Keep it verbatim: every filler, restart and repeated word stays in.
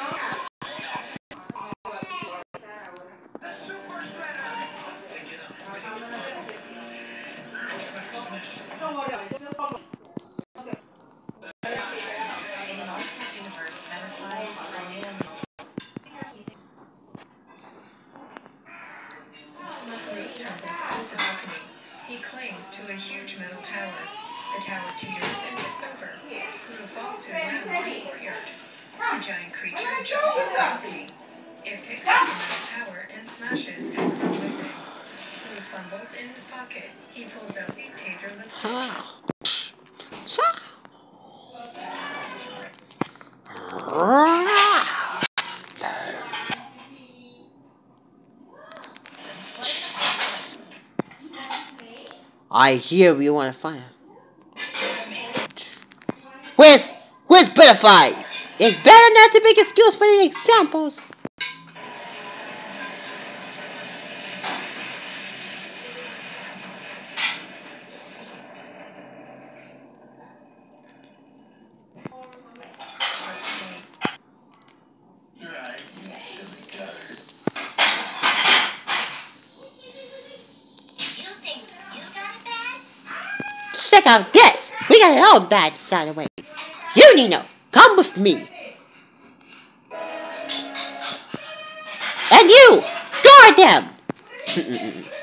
He clings to a huge metal tower. The tower teeters and tips over. Who falls to the ground in the courtyard. The giant creature jumps off the balcony. It picks up the metal tower and smashes everyone with it. Who fumbles in his pocket. He pulls out his taser lipstick. I hear we want to find. Where's Where's Butterfly? It's better not to make excuses for the examples. Check out this. We got it all bad side away. You, Nino, come with me. And you, guard them.